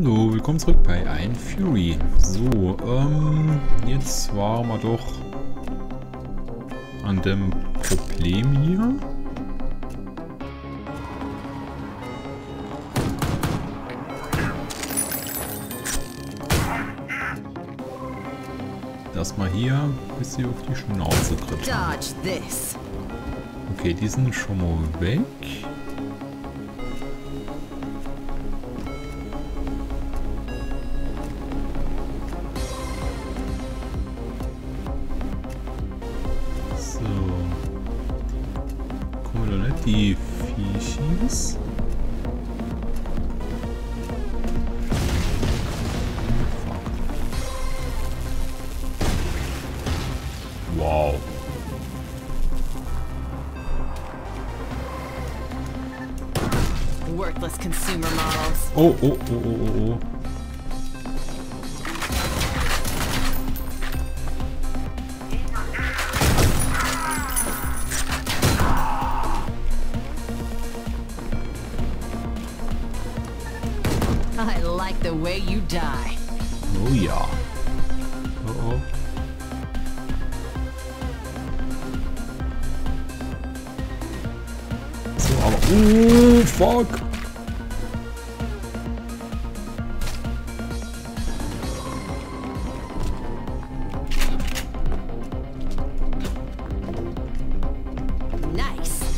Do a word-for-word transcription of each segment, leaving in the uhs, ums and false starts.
Hallo, willkommen zurück bei Iron Fury. So, ähm, jetzt waren wir doch an dem Problem hier. Dass wir hier ein bisschen auf die Schnauze kriegen. Okay, die sind schon mal weg. Die Viechis. Wow. Worthless consumer models. Oh, oh, oh, oh, oh, oh. I like the way you die. Oh ja. Oh oh. So, aber... Oh, fuck. Nice.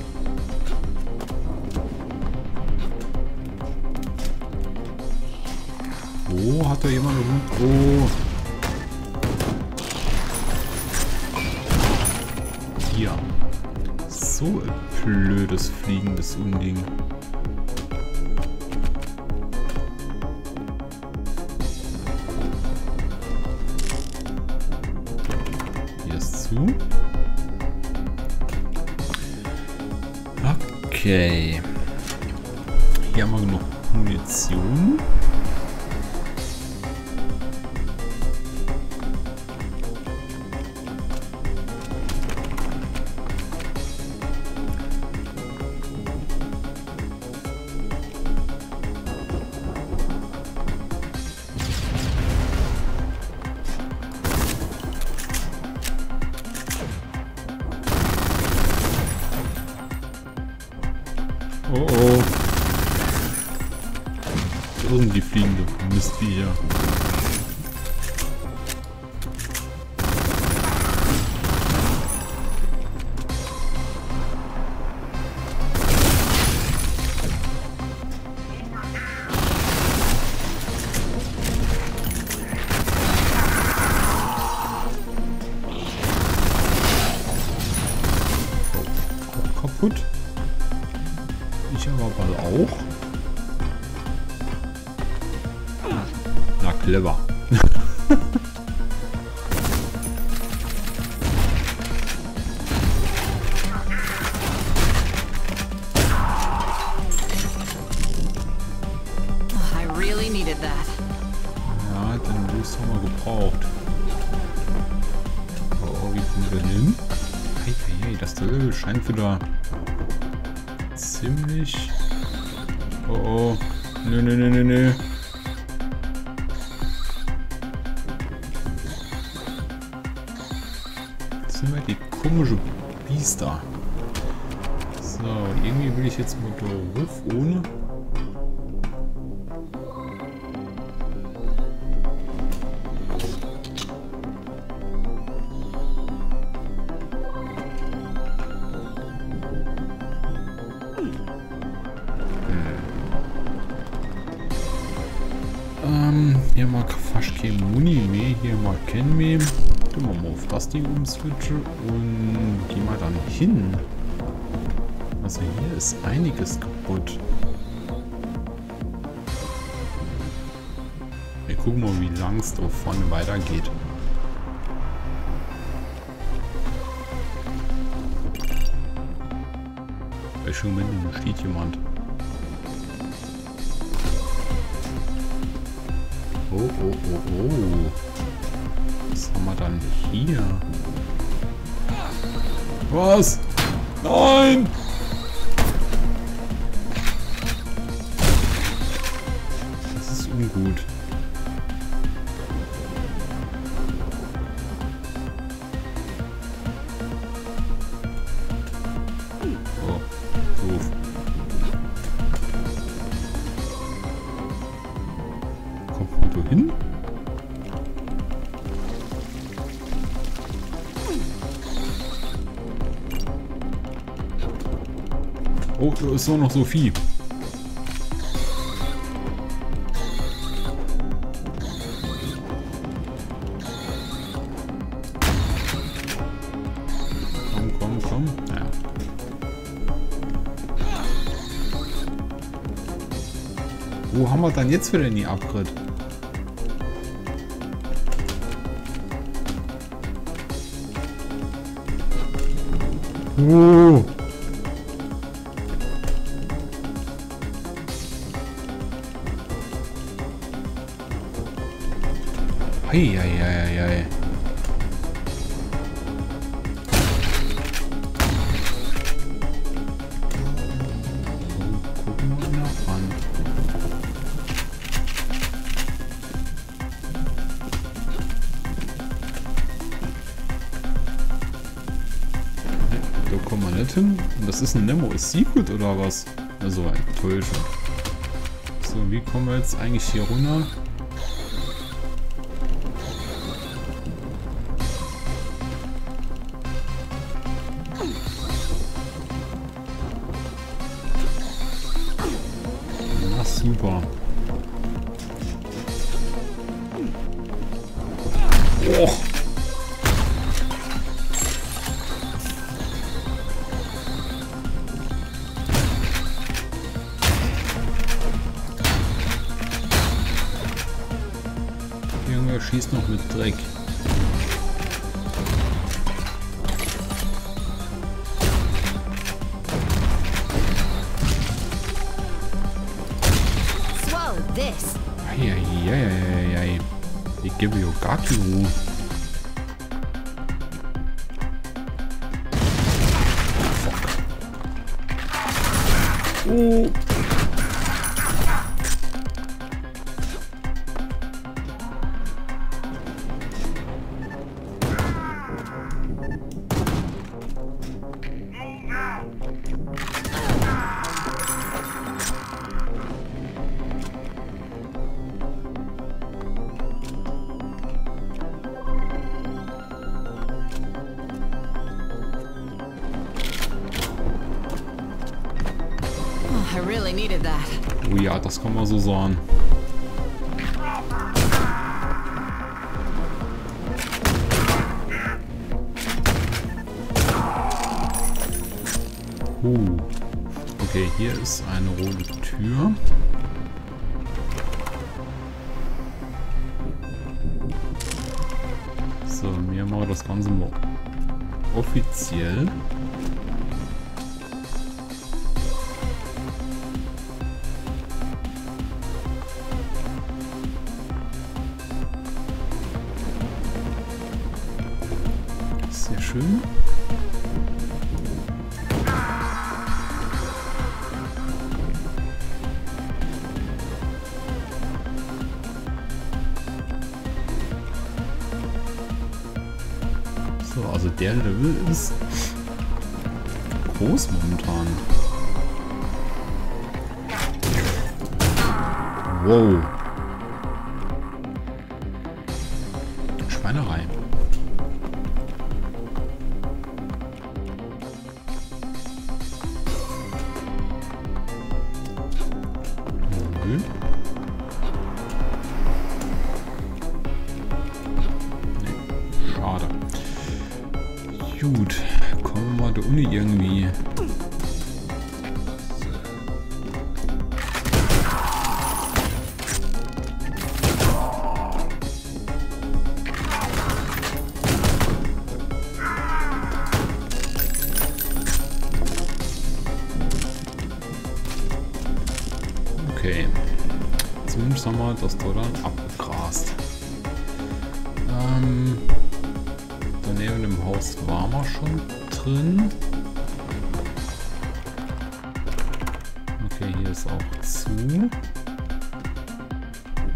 Oh, hat da jemand irgendwo... Hier. So ein blödes fliegendes Unding. Hier ist zu. Okay. Hier haben wir genug Munition. Oh oh. Da sind die fliegende Mistviecher. Oh, kaputt. Ich aber bald auch. Na, clever. Oh, I really needed that. Ja, den Boost haben wir gebraucht. Oh, wie kommen wir denn hin? Hey, hey, hey, das Öl scheint wieder ziemlich... Oh oh. Nö, nö, nö, nö, nö. Das sind wir die komische Biester. So, irgendwie will ich jetzt mal drauf ohne... Ähm, hier mal fast kein Muni mehr, hier mal kennen mehr. Tun wir mal auf das Ding umswitchen und gehen wir dann hin. Also hier ist einiges kaputt. Wir gucken mal, wie lang es da vorne weitergeht. Welche Moment steht jemand? Oh, oh, oh, oh. Was haben wir dann hier? Was? Nein! ungut. Oh, doof. Kommt du hin? Oh, da ist nur noch so viel. Komm, komm, komm. Ja. Wo haben wir dann jetzt wieder in die Upgrade? Oh. Eieieiei. Gucken wir noch an. Da kommen wir nicht hin. Und das ist ein Nemo. Ist sie gut oder was? Also Enttäuschung. So, wie kommen wir jetzt eigentlich hier runter? Super. Oh. Junge schießt noch mit Dreck. This. Eieieiei. Ich gebe ja gar keine Ruhe. Fuck. Oh. I really needed that. Oh ja, das kann man so sagen. Uh. Okay, hier ist eine rote Tür. So, wir machen das Ganze mal offiziell. Sehr schön. So, also der Level ist groß momentan. Wow. Schweinerei. Nö. Nee, schade. Gut, kommen wir mal der Uni irgendwie. Okay, zumindest haben wir das Tor dann abgegrast. Ähm, daneben im Haus waren wir schon drin. Okay, hier ist auch zu.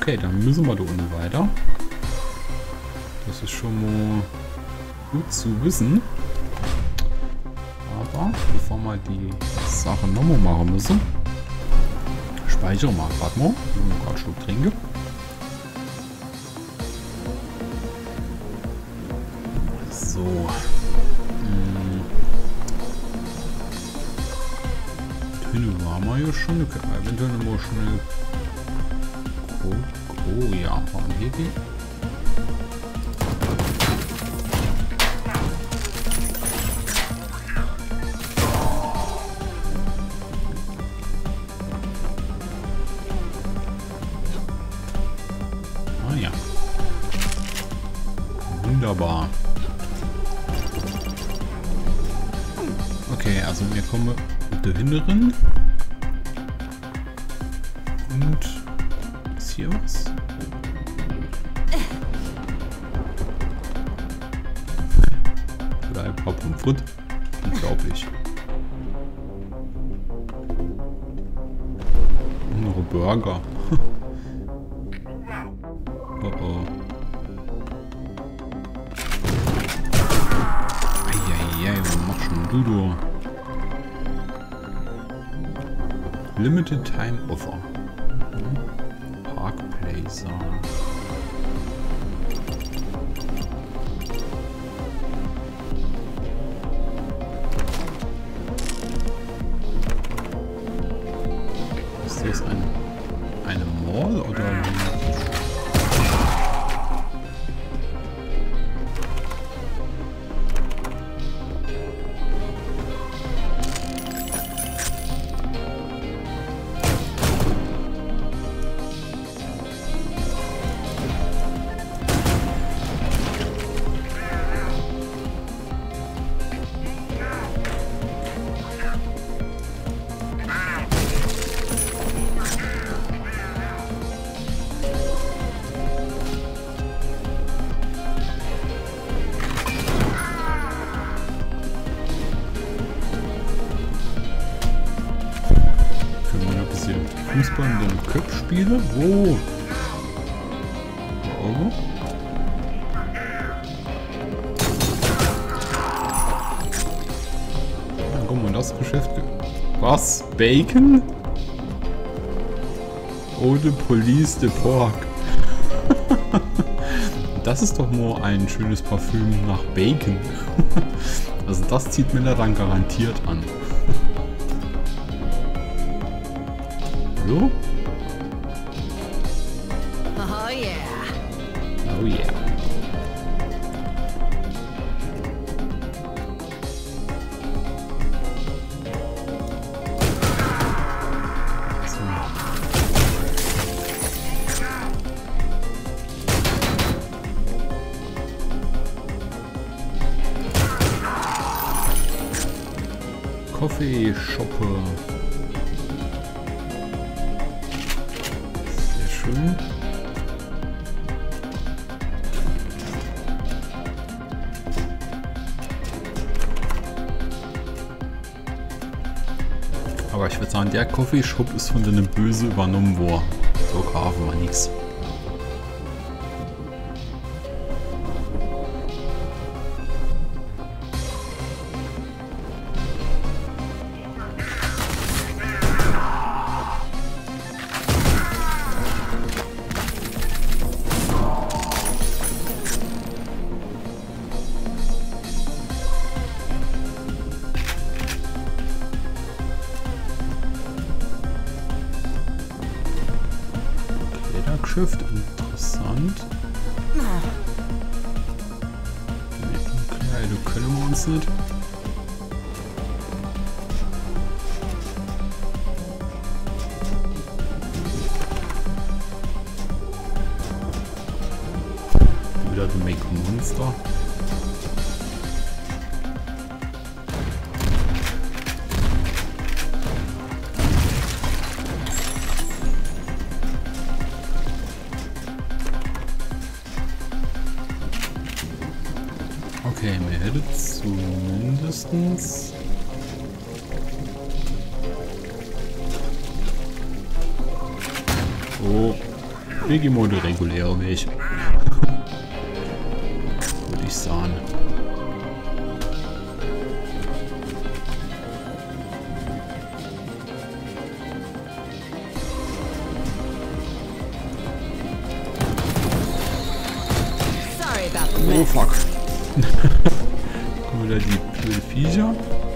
Okay, dann müssen wir da unten weiter. Das ist schon mal gut zu wissen. Aber bevor wir die Sache nochmal machen müssen, speichere mal gerade mal. Ich will mal gerade einen Schluck trinken. So. Hm. Töne waren wir ja schon. Okay, eventuell nochmal schnell. Oh, oh ja, warum hier die? Ah ja. Wunderbar. Okay, also wir kommen mit der hinteren. Und ist hier was? Oder ein paar Pommes frites. Unglaublich. Und noch ein Burger. Oh oh. Eieiei, was machst schon du da? Limited Time Offer. Park Placer. Ist das ein, eine Mall oder? Fußball mit dem Köpf spiele? Wo? Oh. Ja, guck mal, das Geschäft. Was? Bacon? Eau de Police de Porc. Das ist doch nur ein schönes Parfüm nach Bacon. Also das zieht mir da dann garantiert an. Hallo? Oh yeah. Oh yeah. So. Coffee Shoppe. Schön. Aber ich würde sagen, der Coffeeshop ist von den Böse übernommen worden. So kaufen wir nichts. Shift, interessant. Okay, du können wir uns nicht. Wieder die Make Monster. Okay, wir hätten zumindestens oh, Wir gehen mal den regulären Weg. Würde ich sagen. Oh fuck. Guck mal da die blöden Viecher.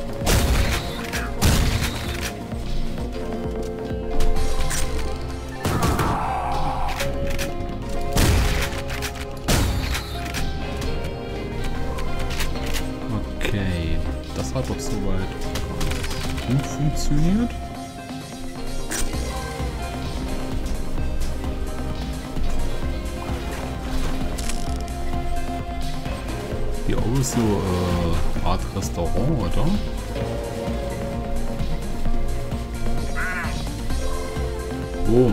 Okay, das hat doch soweit gut funktioniert. Hier auch so äh, Art Restaurant, oder? Oh.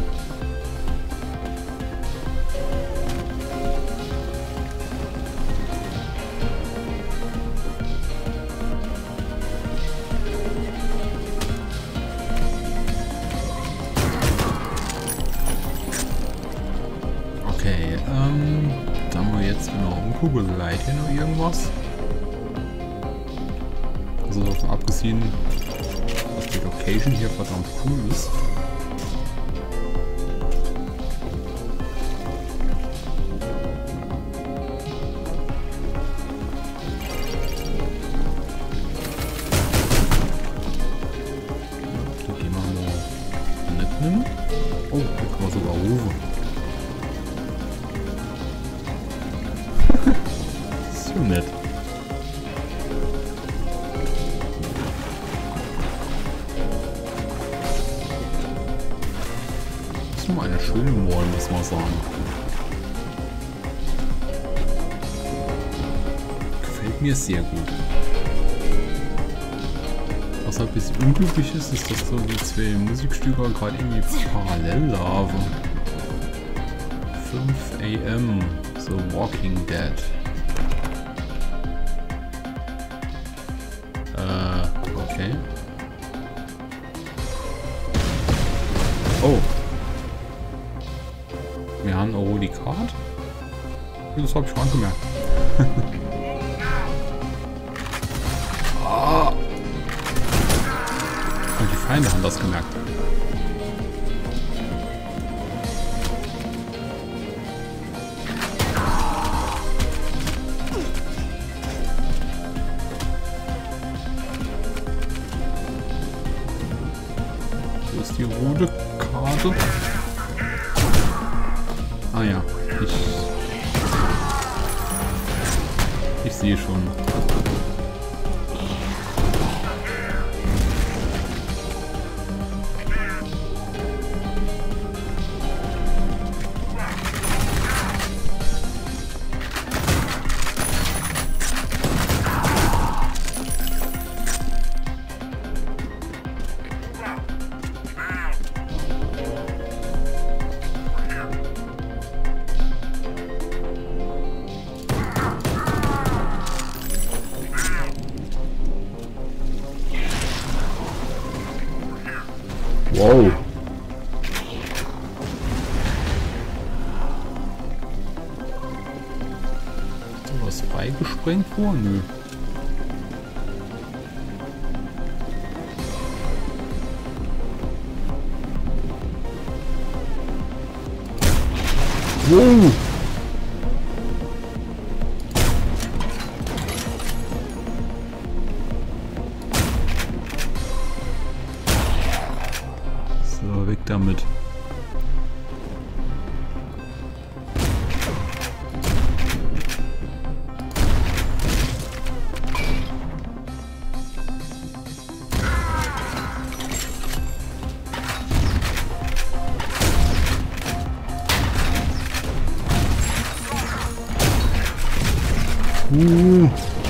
Okay, ähm, da haben wir jetzt noch umgucken, Light hier noch irgendwas. Also davon abgesehen, dass die Location hier verdammt cool ist. Die gehen wir mal mitnehmen. Oh, da kann man sogar rufen. So nett. Das ist nur eine schöne Mall, muss man sagen. Gefällt mir sehr gut. Was ein bisschen unglücklich ist, ist, dass so die zwei Musikstücke gerade irgendwie parallel laufen. fünf A M The Walking Dead. Äh, okay. Oh. Wir haben auch die Karte. Das habe ich schon angemerkt. Ah. Und die Feinde haben das gemerkt. Wo ist die rote Karte? Ah ja, ich, ich sehe schon. Wow. Ist da was freigesprengt worden? Nö. Wow. So, weg damit. Uh,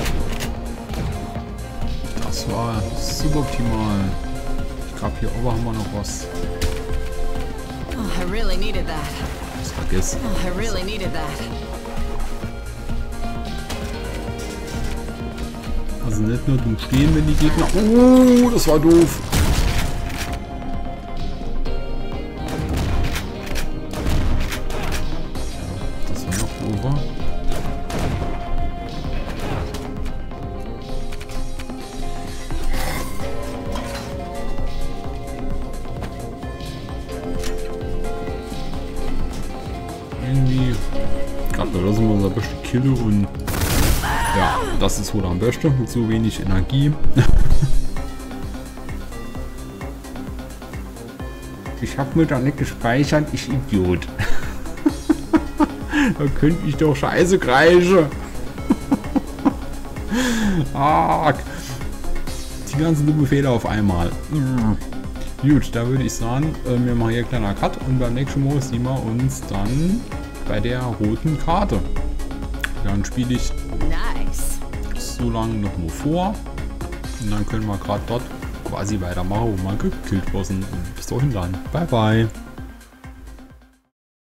das war suboptimal. Ich glaube, hier oben haben wir noch was. Oh, I really needed that. Das vergessen. Oh, I really needed that. Also nicht nur dumm stehen, wenn die Gegner... Oh, das war doof. kille und ja, das ist wohl am besten mit so wenig Energie. Ich habe mir da nicht gespeichert, ich Idiot. Da könnte ich doch scheiße kreischen. Ah, die ganzen dummen Fehler auf einmal. Gut, da würde ich sagen, wir machen hier einen kleiner Cut und beim nächsten Mal sehen wir uns dann bei der roten Karte. Dann spiele ich Nice. so lange noch mal vor und dann können wir gerade dort quasi weitermachen, wo wir gekillt wurden. Bis dahin dann. Bye bye.